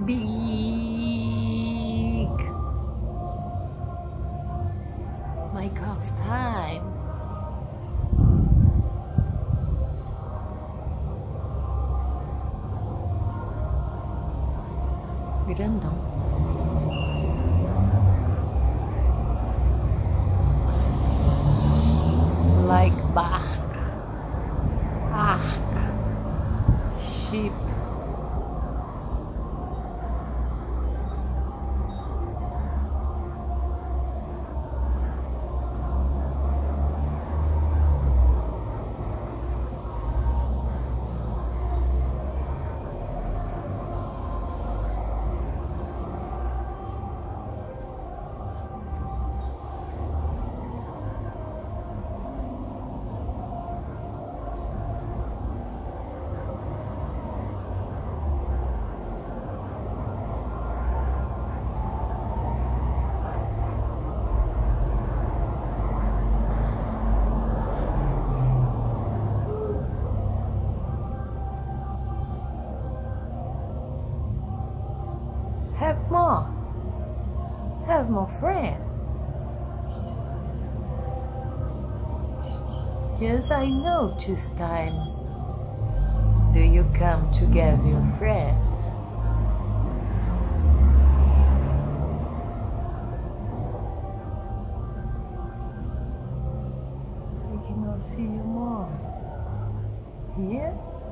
big make of time. Grandão. Like bark, ark, sheep. Have more friends. Yes, I know this time. Do you come to get your friends? I cannot see you more. Here?